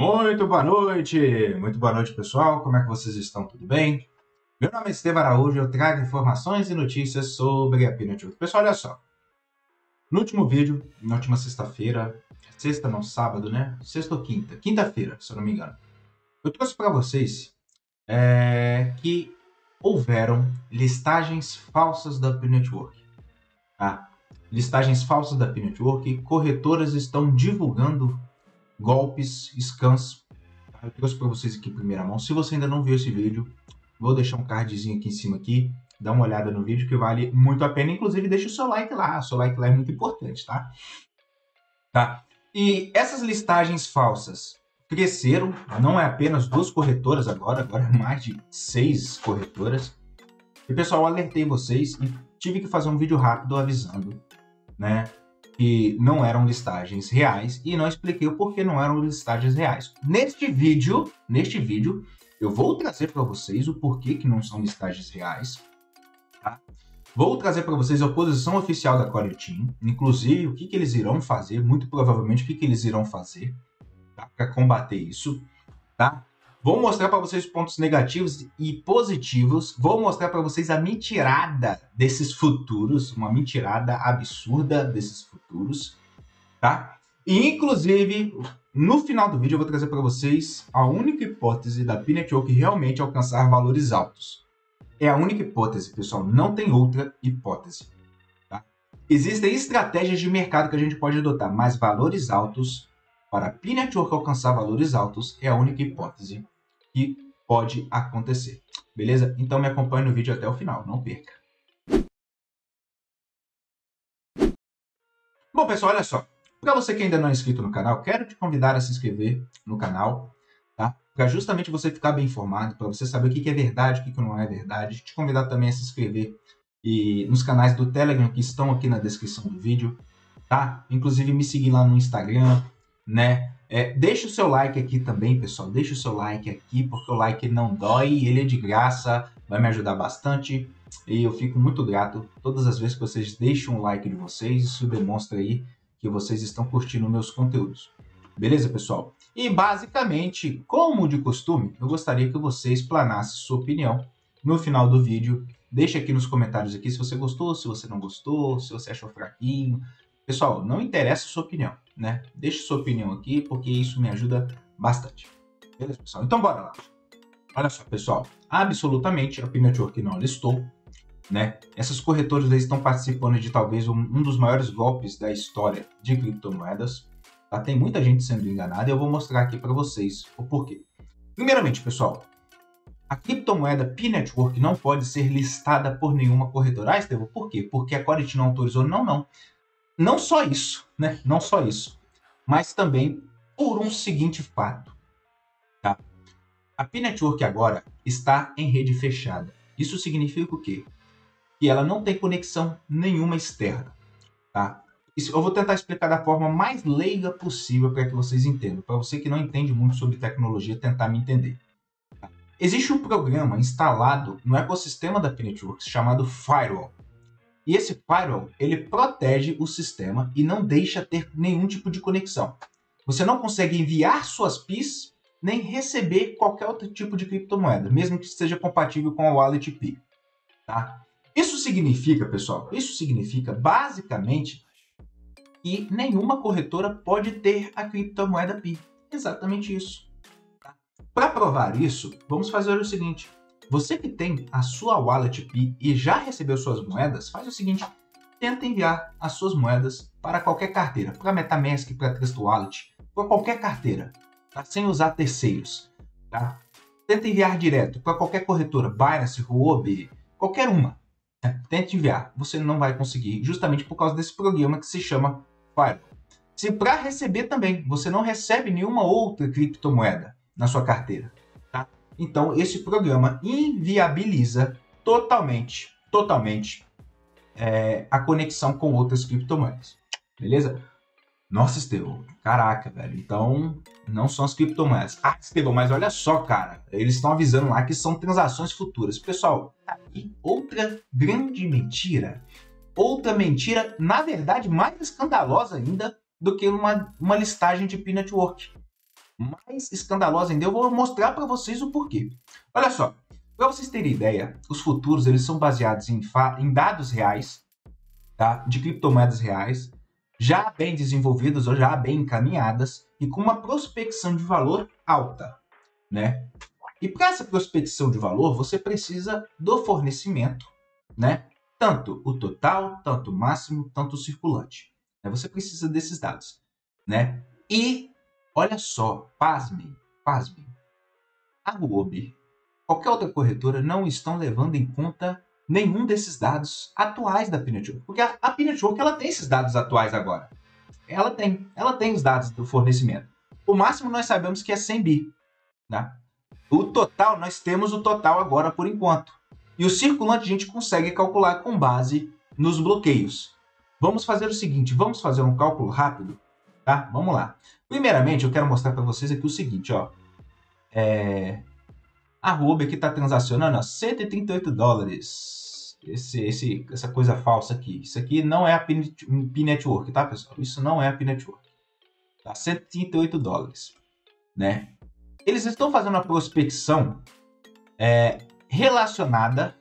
Muito boa noite pessoal, como é que vocês estão? Tudo bem? Meu nome é Estevam Araújo, eu trago informações e notícias sobre a Peanut Work. Pessoal, olha só, no último vídeo, na última sexta-feira, sexta não, sábado, né? Sexta ou quinta? Quinta-feira, se eu não me engano. Eu trouxe para vocês que houveram listagens falsas da Peanut Work. Tá? Listagens falsas da Peanut Work, corretoras estão divulgando golpes, scams. Eu trouxe para vocês aqui em primeira mão. Se você ainda não viu esse vídeo, vou deixar um cardzinho aqui em cima aqui. Dá uma olhada no vídeo que vale muito a pena. Inclusive, deixa o seu like lá. O seu like lá é muito importante, tá? E essas listagens falsas cresceram. Não é apenas 2 corretoras agora é mais de 6 corretoras. E, pessoal, eu alertei vocês e tive que fazer um vídeo rápido avisando, né? Que não eram listagens reais e não expliquei o porquê não eram listagens reais. Neste vídeo, eu vou trazer para vocês o porquê que não são listagens reais. Tá? Vou trazer para vocês a posição oficial da Core Team, inclusive o que eles irão fazer, muito provavelmente o que eles irão fazer, tá? Para combater isso. Tá? Vou mostrar para vocês os pontos negativos e positivos. Vou mostrar para vocês a mentirada desses futuros, uma mentirada absurda desses futuros, tá? E, inclusive, no final do vídeo eu vou trazer para vocês a única hipótese da Peanut Work realmente alcançar valores altos. É a única hipótese, pessoal, não tem outra hipótese. Tá? Existem estratégias de mercado que a gente pode adotar, mas valores altos, para a Peanut Work alcançar valores altos, é a única hipótese que pode acontecer. Beleza? Então me acompanhe no vídeo até o final, não perca. Bom, pessoal, olha só. Para você que ainda não é inscrito no canal, quero te convidar a se inscrever no canal, tá? Para justamente você ficar bem informado, para você saber o que é verdade, o que não é verdade. Te convidar também a se inscrever nos canais do Telegram que estão aqui na descrição do vídeo, tá? Inclusive me seguir lá no Instagram, né? Deixa o seu like aqui também, pessoal. Deixa o seu like aqui, porque o like não dói, ele é de graça, vai me ajudar bastante. E eu fico muito grato todas as vezes que vocês deixam o like de vocês. Isso demonstra aí que vocês estão curtindo meus conteúdos. Beleza, pessoal? E basicamente, como de costume, eu gostaria que você explanasse sua opinião no final do vídeo. Deixa aqui nos comentários aqui se você gostou, se você não gostou, se você achou fraquinho. Pessoal, não interessa a sua opinião, né? Deixe sua opinião aqui, porque isso me ajuda bastante. Beleza, pessoal? Então, bora lá. Olha só, pessoal. Absolutamente, a Peanut Work não listou, né? Essas corretoras estão participando de talvez um dos maiores golpes da história de criptomoedas. Tá? Tem muita gente sendo enganada e eu vou mostrar aqui para vocês o porquê. Primeiramente, pessoal, a criptomoeda Peanut Work não pode ser listada por nenhuma corretora. Ah, Estevão, por quê? Porque a Core não autorizou? Não. Não só isso, né? Não só isso, mas também por um seguinte fato, tá? A Peanut Work agora está em rede fechada. Isso significa o quê? Que ela não tem conexão nenhuma externa, tá? Isso eu vou tentar explicar da forma mais leiga possível para que vocês entendam. Para você que não entende muito sobre tecnologia, tentar me entender. Tá? Existe um programa instalado no ecossistema da Peanut Work chamado Firewall. E esse firewall, ele protege o sistema e não deixa ter nenhum tipo de conexão. Você não consegue enviar suas PIs, nem receber qualquer outro tipo de criptomoeda, mesmo que seja compatível com a Wallet Pi. Tá? Isso significa, pessoal, basicamente que nenhuma corretora pode ter a criptomoeda Pi. Exatamente isso. Tá? Para provar isso, vamos fazer o seguinte. Você que tem a sua Wallet Pi e já recebeu suas moedas, faz o seguinte, tenta enviar as suas moedas para qualquer carteira, para MetaMask, para Trust Wallet, para qualquer carteira, tá? Sem usar terceiros. Tá? Tenta enviar direto para qualquer corretora, Binance, Huobi, qualquer uma. Tente enviar, você não vai conseguir, justamente por causa desse programa que se chama Firewall. Se para receber também, você não recebe nenhuma outra criptomoeda na sua carteira. Então, esse programa inviabiliza totalmente a conexão com outras criptomoedas. Beleza? Nossa, Estevão, caraca, velho. Então, não são as criptomoedas. Ah, Estevão, mas olha só, cara. Eles estão avisando lá que são transações futuras. Pessoal, tá aí outra grande mentira. Outra mentira, na verdade, mais escandalosa ainda do que uma listagem de Peanut Work. mais escandalosa ainda. Eu vou mostrar para vocês o porquê. Olha só, para vocês terem ideia, os futuros eles são baseados em dados reais, tá? De criptomoedas reais, já bem desenvolvidas ou já bem encaminhadas e com uma prospecção de valor alta, né? E para essa prospecção de valor, você precisa do fornecimento, né? Tanto o total, tanto o máximo, tanto o circulante. Você precisa desses dados, né? E olha só, pasmem, a Huobi, qualquer outra corretora não estão levando em conta nenhum desses dados atuais da P-Network. Porque a P-Network ela tem esses dados atuais agora. Ela tem os dados do fornecimento. O máximo nós sabemos que é 100 bi. Né? O total, nós temos o total agora por enquanto. E o circulante a gente consegue calcular com base nos bloqueios. Vamos fazer o seguinte, vamos fazer um cálculo rápido, tá? Vamos lá. Primeiramente, eu quero mostrar para vocês aqui o seguinte, ó. A Huobi aqui está transacionando, ó, 138 dólares. Essa coisa falsa aqui. Isso aqui não é a P-Network, tá, pessoal? Isso não é a P-Network. Tá? 138 dólares, né? Eles estão fazendo uma prospecção relacionada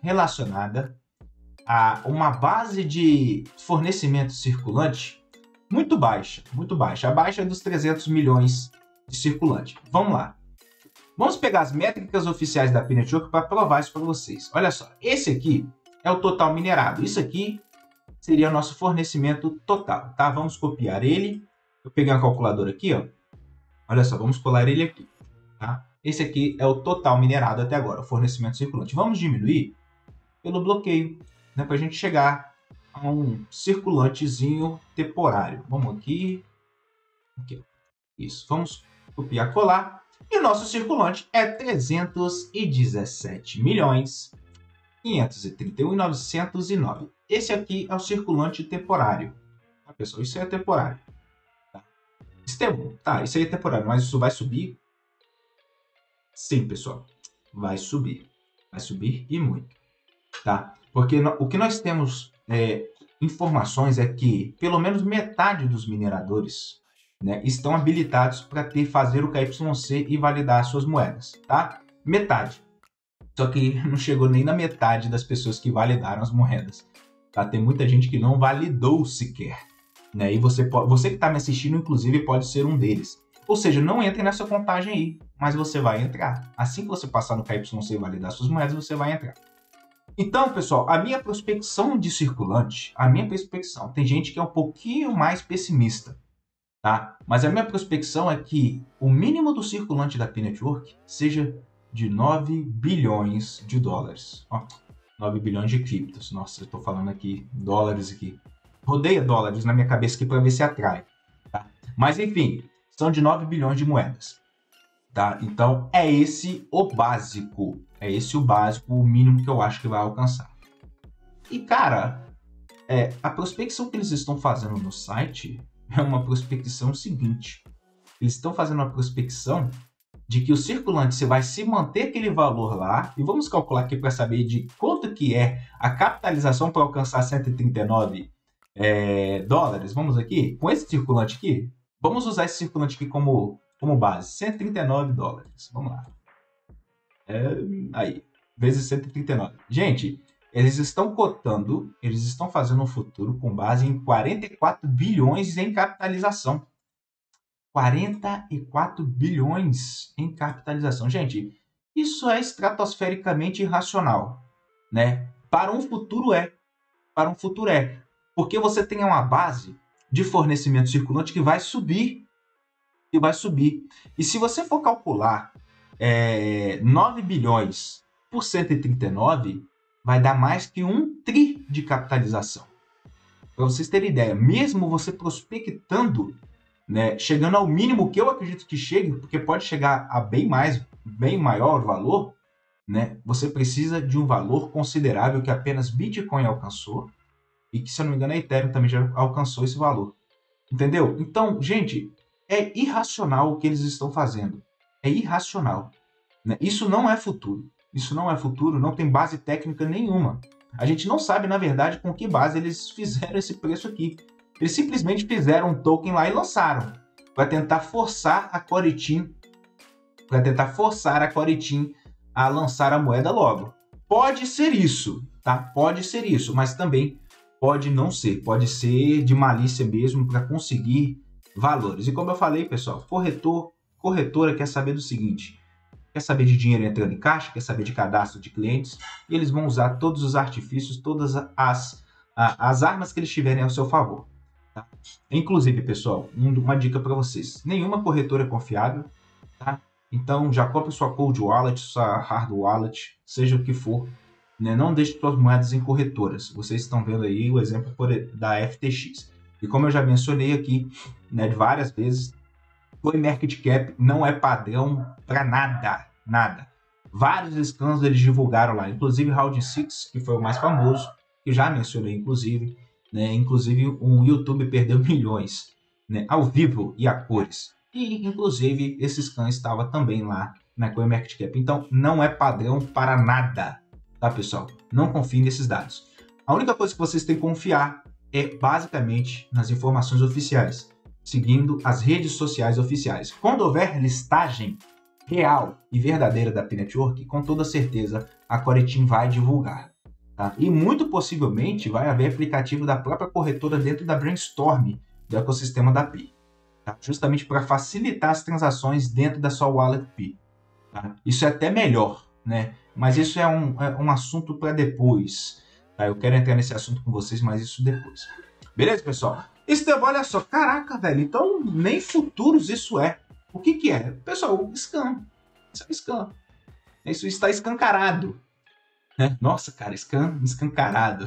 a uma base de fornecimento circulante muito baixa, abaixo dos 300 milhões de circulante. Vamos lá. Vamos pegar as métricas oficiais da P-Network para provar isso para vocês. Olha só, esse aqui é o total minerado. Isso aqui seria o nosso fornecimento total, tá? Vamos copiar ele. Eu peguei uma calculadora aqui, ó. Olha só, vamos colar ele aqui, tá? Esse aqui é o total minerado até agora, o fornecimento circulante. Vamos diminuir pelo bloqueio, né, para a gente chegar a um circulantezinho temporário. Vamos aqui. Isso, vamos copiar e colar. E o nosso circulante é 317.531.909. Esse aqui é o circulante temporário. Tá, pessoal? Isso é temporário. Tá? Isso aí é temporário, mas isso vai subir? Sim, pessoal. Vai subir. Vai subir e muito. Tá? Porque o que nós temos informações é que pelo menos metade dos mineradores, né, estão habilitados para fazer o KYC e validar suas moedas, tá? Metade. Só que não chegou nem na metade das pessoas que validaram as moedas. Tá? Tem muita gente que não validou sequer, né? E você que está me assistindo, inclusive, pode ser um deles. Ou seja, não entre nessa contagem aí, mas você vai entrar. Assim que você passar no KYC e validar suas moedas, você vai entrar. Então, pessoal, a minha prospecção de circulante, tem gente que é um pouquinho mais pessimista. Tá? Mas a minha prospecção é que o mínimo do circulante da P-Network seja de 9 bilhões de dólares. Ó, 9 bilhões de criptos. Nossa, eu estou falando aqui dólares aqui. Rodeia dólares na minha cabeça aqui para ver se atrai. Tá? Mas enfim, são de 9 bilhões de moedas. Tá? Então é esse o básico. O mínimo que eu acho que vai alcançar. E cara, a prospecção que eles estão fazendo no site é uma prospecção seguinte. Eles estão fazendo uma prospecção de que o circulante você vai se manter aquele valor lá, e vamos calcular aqui para saber de quanto que é a capitalização para alcançar 139 dólares. Vamos aqui, com esse circulante aqui, vamos usar esse circulante aqui como base, 139 dólares. Vamos lá. Aí, vezes 139. Gente, eles estão cotando, eles estão fazendo um futuro com base em 44 bilhões em capitalização. 44 bilhões em capitalização. Gente, isso é estratosfericamente irracional, né? Para um futuro é. Porque você tem uma base de fornecimento circulante que vai subir. E se você for calcular 9 bilhões por 139, vai dar mais que 1 tri de capitalização. Para vocês terem ideia, mesmo você prospectando, né, chegando ao mínimo que eu acredito que chegue, porque pode chegar a bem maior valor, né, você precisa de um valor considerável que apenas Bitcoin alcançou e que, se eu não me engano, a Ethereum também já alcançou esse valor. Entendeu? Então, gente, é irracional o que eles estão fazendo. É irracional. Né? Isso não é futuro. Não tem base técnica nenhuma. A gente não sabe, na verdade, com que base eles fizeram esse preço aqui. Eles simplesmente fizeram um token lá e lançaram, para tentar forçar a Core Team para tentar forçar a Core-Team a lançar a moeda logo. Pode ser isso, tá? Pode ser isso, mas também pode não ser. Pode ser de malícia mesmo para conseguir valores. E como eu falei, pessoal, corretora quer saber do seguinte: quer saber de dinheiro entrando em caixa, quer saber de cadastro de clientes, e eles vão usar todos os artifícios, todas as armas que eles tiverem ao seu favor. Tá? Inclusive, pessoal, uma dica para vocês: nenhuma corretora é confiável, tá? Então já compre sua cold wallet, sua hard wallet, seja o que for, né? Não deixe suas moedas em corretoras. Vocês estão vendo aí o exemplo da FTX. E como eu já mencionei aqui, né, várias vezes, CoinMarketCap não é padrão para nada. Vários scans eles divulgaram lá, inclusive Round 6, que foi o mais famoso, que já mencionei inclusive, né? Inclusive um YouTube perdeu milhões, né, ao vivo e a cores. E inclusive esse scan estava também lá na CoinMarketCap. Então não é padrão para nada, tá, pessoal? Não confie nesses dados. A única coisa que vocês têm que confiar é basicamente nas informações oficiais, seguindo as redes sociais oficiais. Quando houver listagem real e verdadeira da P-Network, com toda certeza a Core-Team vai divulgar. Tá? E muito possivelmente vai haver aplicativo da própria corretora dentro da Brainstorm do ecossistema da Pi, tá? Justamente para facilitar as transações dentro da sua wallet Pi. Tá? Isso é até melhor, né? Mas isso é um assunto para depois. Tá? Eu quero entrar nesse assunto com vocês, mas isso depois. Beleza, pessoal? Estevão, olha só, caraca, velho, então nem futuros isso é. O que que é? Pessoal, scan. Isso é scan. Isso está escancarado. Né? Nossa, cara, escancarado.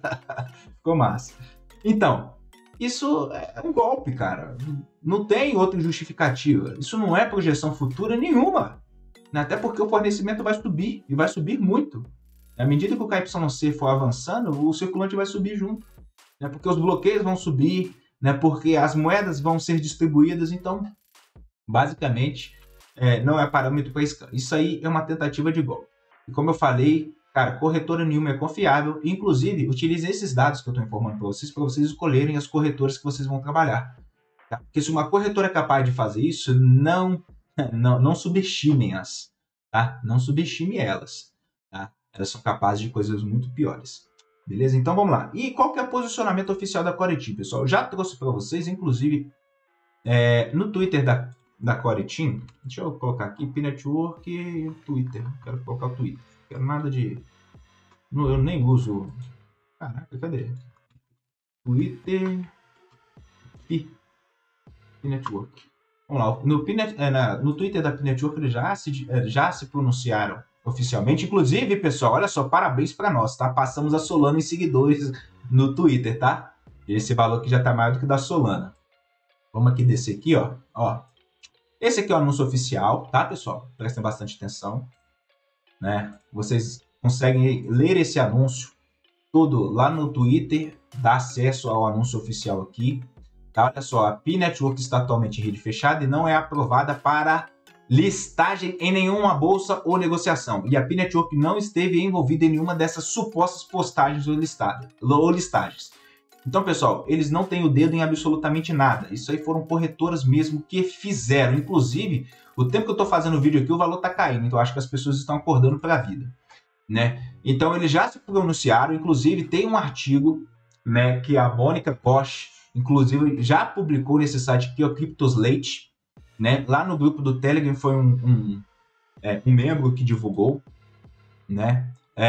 Ficou massa. Então, isso é um golpe, cara. Não tem outra justificativa. Isso não é projeção futura nenhuma. Até porque o fornecimento vai subir, e vai subir muito. À medida que o KYC for avançando, o circulante vai subir junto. Né? Porque os bloqueios vão subir, né? Porque as moedas vão ser distribuídas. Então, basicamente, não é parâmetro para scan. Isso aí é uma tentativa de golpe. E como eu falei, cara, corretora nenhuma é confiável. Inclusive, utilize esses dados que eu estou informando para vocês escolherem as corretoras que vocês vão trabalhar. Tá? Porque se uma corretora é capaz de fazer isso, não subestimem-as. Tá? Não subestime elas. Tá? Elas são capazes de coisas muito piores. Beleza? Então vamos lá. E qual que é o posicionamento oficial da Core-Team, pessoal? Eu já trouxe para vocês, inclusive, no Twitter da Core-Team. Deixa eu colocar aqui, P-Network e o Twitter. Quero colocar o Twitter. Quero nada de... eu nem uso... Caraca, cadê? Twitter e P-Network. Vamos lá. No Twitter da P-Network eles já se pronunciaram oficialmente. Inclusive, pessoal, olha só, parabéns para nós, tá? Passamos a Solana em seguidores no Twitter, tá? Esse valor aqui já tá maior do que o da Solana. Vamos aqui descer aqui, ó. Esse aqui é o anúncio oficial, tá, pessoal? Prestem bastante atenção, né? Vocês conseguem ler esse anúncio todo lá no Twitter, dá acesso ao anúncio oficial aqui. Tá? Olha só, a P-Network está atualmente em rede fechada e não é aprovada para listagem em nenhuma bolsa ou negociação. E a P-Network não esteve envolvida em nenhuma dessas supostas postagens ou listagens. Então, pessoal, eles não têm o dedo em absolutamente nada. Isso aí foram corretoras mesmo que fizeram. Inclusive, o tempo que eu estou fazendo o vídeo aqui, o valor está caindo. Então, acho que as pessoas estão acordando para a vida, né? Então, eles já se pronunciaram. Inclusive, tem um artigo, né, que a Mônica Bosch, inclusive, já publicou nesse site aqui, o Cryptoslate, né? Lá no grupo do Telegram foi um membro que divulgou, né?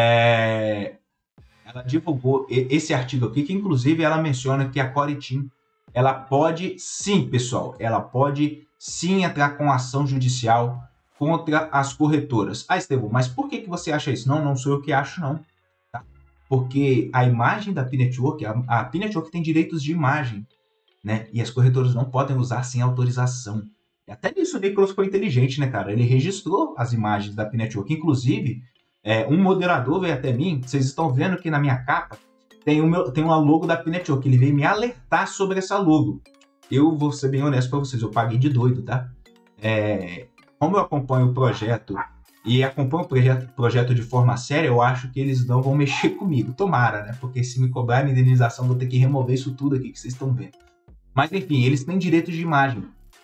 Ela divulgou esse artigo aqui, que inclusive ela menciona que a Core-Team, ela pode sim, pessoal, ela pode sim entrar com ação judicial contra as corretoras. Ah, Estevão, mas por que você acha isso? Não sou eu que acho, não. Tá? Porque a imagem da P-Network, a P-Network tem direitos de imagem, né? E as corretoras não podem usar sem autorização. E até nisso o Nicolas foi inteligente, né, cara? Ele registrou as imagens da P-Network. Inclusive, um moderador veio até mim, vocês estão vendo que na minha capa tem uma logo da P-Network. Ele veio me alertar sobre essa logo. Eu vou ser bem honesto para vocês, eu paguei de doido, tá? Como eu acompanho o projeto e acompanho o projeto de forma séria, eu acho que eles não vão mexer comigo. Tomara, né? Porque se me cobrarem indenização, vou ter que remover isso tudo aqui que vocês estão vendo. Mas enfim, eles têm direitos de imagem.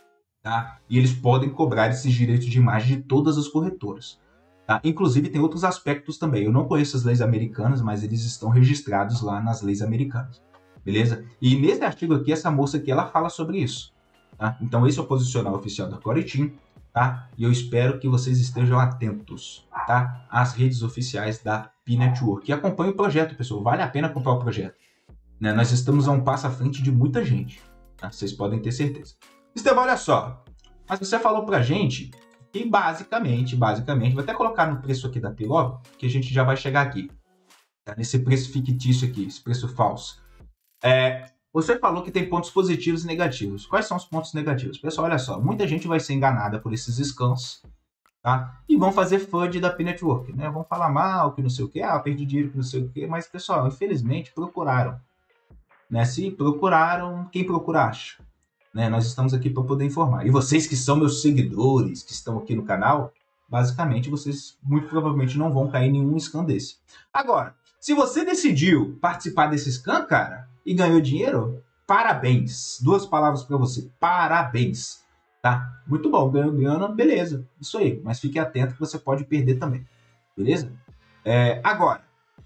tá? E eles podem cobrar esses direitos de imagem de todas as corretoras. Tá? Inclusive, tem outros aspectos também. Eu não conheço as leis americanas, mas eles estão registrados lá nas leis americanas. Beleza? E nesse artigo aqui, essa moça aqui, ela fala sobre isso. Tá? Então, esse é o posicional oficial da Core Team. Tá? E eu espero que vocês estejam atentos, tá? Às redes oficiais da P-Network. E acompanhe o projeto, pessoal. Vale a pena comprar o projeto. Né? Nós estamos a um passo à frente de muita gente. Tá? Vocês podem ter certeza. Estevão, olha só. Mas você falou pra gente que basicamente, vou até colocar no preço aqui da P-Logo, que a gente já vai chegar aqui. Tá? Nesse preço fictício aqui, esse preço falso. Você falou que tem pontos positivos e negativos. Quais são os pontos negativos? Pessoal, olha só. Muita gente vai ser enganada por esses scans. Tá? E vão fazer FUD da P-Network. Né? Vão falar mal, que não sei o que. Ah, perdi dinheiro, que não sei o que. Mas, pessoal, infelizmente, procuraram. Né? Se procuraram, quem procura acha. Né? Nós estamos aqui para poder informar. E vocês que são meus seguidores, que estão aqui no canal, basicamente vocês muito provavelmente não vão cair em nenhum scam desse. Agora, se você decidiu participar desse scam, cara, e ganhou dinheiro, parabéns. 2 palavras para você, parabéns. Tá? Muito bom, ganhou grana, beleza. Isso aí, mas fique atento que você pode perder também. Beleza? Agora,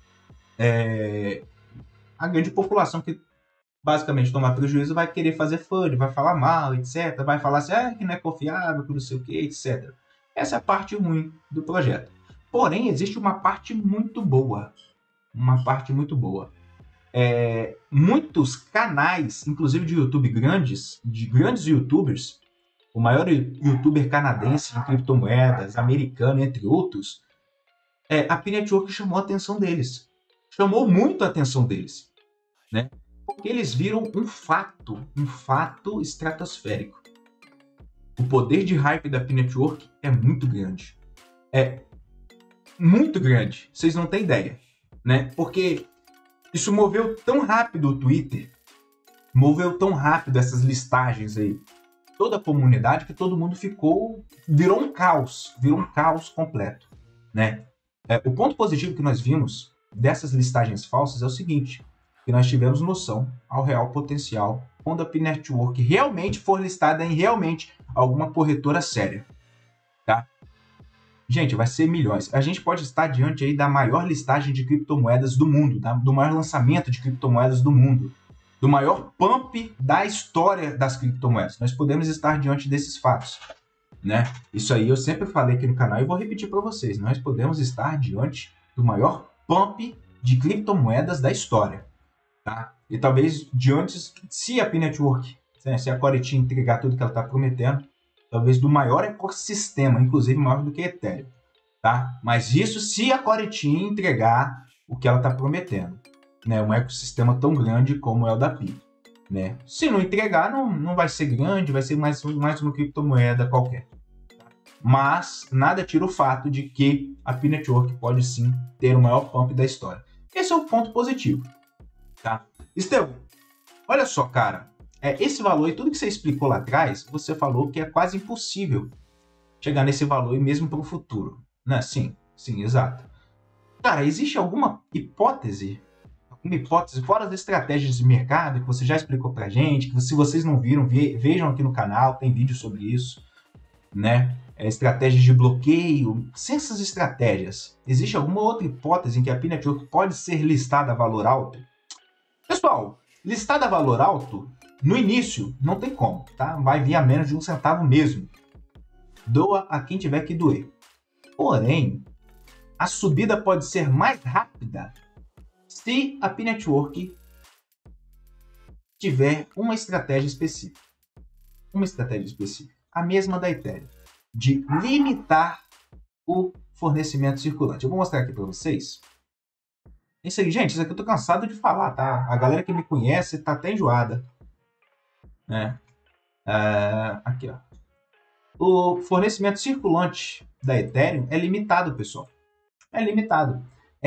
a grande população que basicamente tomar prejuízo vai querer fazer FUD, vai falar mal, etc. Vai falar assim, que não é confiável, que não sei o que, etc. Essa é a parte ruim do projeto. Porém, existe uma parte muito boa. Uma parte muito boa. Muitos canais, inclusive de YouTube grandes, de grandes YouTubers, o maior YouTuber canadense de criptomoedas, americano, entre outros, a P-Network chamou a atenção deles. Chamou muito a atenção deles. Né? Porque eles viram um fato estratosférico. O poder de hype da P-Network é muito grande. É muito grande. Vocês não têm ideia. Né? Porque isso moveu tão rápido o Twitter, moveu tão rápido essas listagens aí, toda a comunidade, que todo mundo virou um caos completo. Né? O ponto positivo que nós vimos dessas listagens falsas é o seguinte, que nós tivemos noção ao real potencial quando a P-Network realmente for listada em realmente alguma corretora séria. Tá? Gente, vai ser milhões. A gente pode estar diante aí da maior listagem de criptomoedas do mundo, tá? Do maior lançamento de criptomoedas do mundo, do maior pump da história das criptomoedas. Nós podemos estar diante desses fatos. Né? Isso aí eu sempre falei aqui no canal e vou repetir para vocês. Nós podemos estar diante do maior pump de criptomoedas da história. Tá? E talvez diante, se a P-Network, se a Core Team entregar tudo que ela está prometendo, talvez do maior ecossistema, inclusive maior do que Ethereum. Tá? Mas isso se a Core Team entregar o que ela está prometendo. Né? Um ecossistema tão grande como é o da Pi. Né? Se não entregar, não vai ser grande, vai ser mais uma criptomoeda qualquer. Mas nada tira o fato de que a P-Network pode sim ter o maior pump da história. Esse é o ponto positivo. Tá? Estevão, olha só, cara. Esse valor e tudo que você explicou lá atrás, você falou que é quase impossível chegar nesse valor e mesmo para o futuro. Né? Sim, exato. Cara, existe alguma hipótese fora das estratégias de mercado que você já explicou pra gente, que se vocês não viram, vejam aqui no canal, tem vídeo sobre isso, né? Estratégias de bloqueio, sem essas estratégias, existe alguma outra hipótese em que a P-Network pode ser listada a valor alto? Pessoal, listada a valor alto, no início, não tem como, tá? Vai vir a menos de 1 centavo mesmo. Doa a quem tiver que doer. Porém, a subida pode ser mais rápida se a P-Network tiver uma estratégia específica. A mesma da Ethereum, de limitar o fornecimento circulante. Eu vou mostrar aqui para vocês. Isso aí, gente, isso aqui eu tô cansado de falar, tá? A galera que me conhece tá até enjoada. Né? Aqui, ó. O fornecimento circulante da Ethereum é limitado, pessoal. É limitado. É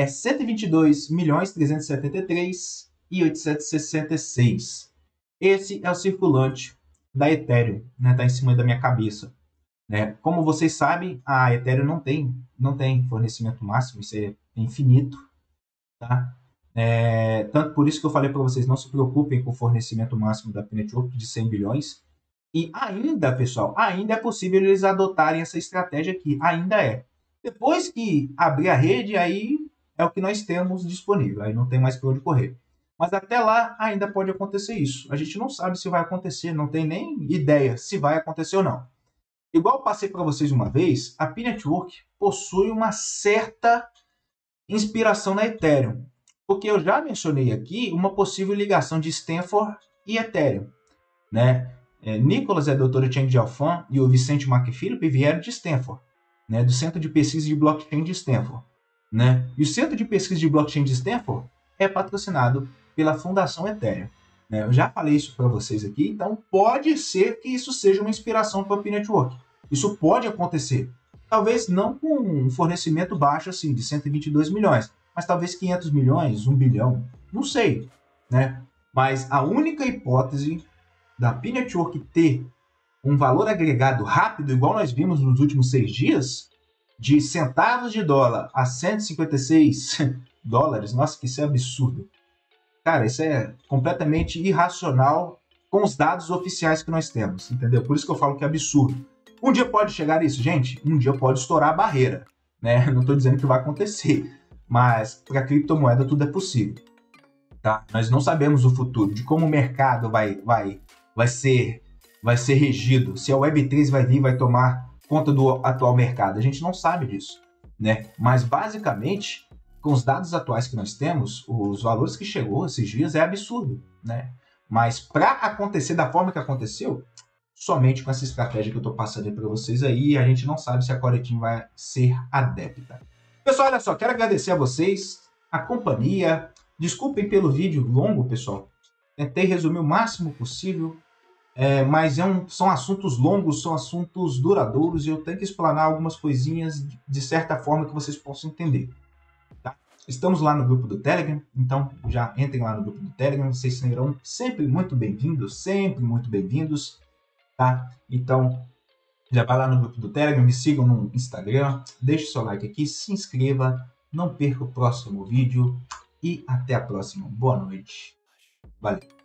122.373.866. Esse é o circulante da Ethereum, né? Tá em cima da minha cabeça. Né? Como vocês sabem, a Ethereum não tem fornecimento máximo, isso é infinito. Tá? Tanto por isso que eu falei para vocês, não se preocupem com o fornecimento máximo da P-Network de 100 bilhões. E ainda, pessoal, ainda é possível eles adotarem essa estratégia aqui, ainda é. Depois que abrir a rede, aí é o que nós temos disponível, aí não tem mais para onde correr. Mas até lá ainda pode acontecer isso. A gente não sabe se vai acontecer, não tem nem ideia se vai acontecer ou não. Igual eu passei para vocês uma vez, a P-Network possui uma certa inspiração na Ethereum, porque eu já mencionei aqui uma possível ligação de Stanford e Ethereum, né? Nicholas é doutor Cheng Jiaofan e o Vicente McPhilip vieram de Stanford, né? Do Centro de Pesquisa de Blockchain de Stanford, né? E o Centro de Pesquisa de Blockchain de Stanford é patrocinado pela Fundação Ethereum, né? Eu já falei isso para vocês aqui, então pode ser que isso seja uma inspiração para a P-Network. Isso pode acontecer. Talvez não com um fornecimento baixo assim, de 122 milhões, mas talvez 500 milhões, 1 bilhão, não sei, né? Mas a única hipótese da P-Network ter um valor agregado rápido, igual nós vimos nos últimos 6 dias, de centavos de dólar a 156 dólares, nossa, que isso é absurdo. Cara, isso é completamente irracional com os dados oficiais que nós temos, entendeu? Por isso que eu falo que é absurdo. Um dia pode chegar isso, gente? Um dia pode estourar a barreira, né? Não estou dizendo que vai acontecer, mas para criptomoeda tudo é possível, tá? Nós não sabemos o futuro, de como o mercado vai ser regido, se a Web3 vai vir, vai tomar conta do atual mercado. A gente não sabe disso, né? Mas basicamente, com os dados atuais que nós temos, os valores que chegou esses dias é absurdo, né? Mas para acontecer da forma que aconteceu, somente com essa estratégia que eu estou passando para vocês aí, a gente não sabe se a Coretim vai ser adepta. Pessoal, olha só, quero agradecer a vocês, a companhia. Desculpem pelo vídeo longo, pessoal. Tentei resumir o máximo possível, mas são assuntos longos, são assuntos duradouros e eu tenho que explanar algumas coisinhas de certa forma que vocês possam entender. Tá? Estamos lá no grupo do Telegram, então já entrem lá no grupo do Telegram, vocês serão sempre muito bem-vindos, tá? Então, já vai lá no grupo do Telegram, me sigam no Instagram, deixe seu like aqui, se inscreva, não perca o próximo vídeo e até a próxima. Boa noite. Valeu.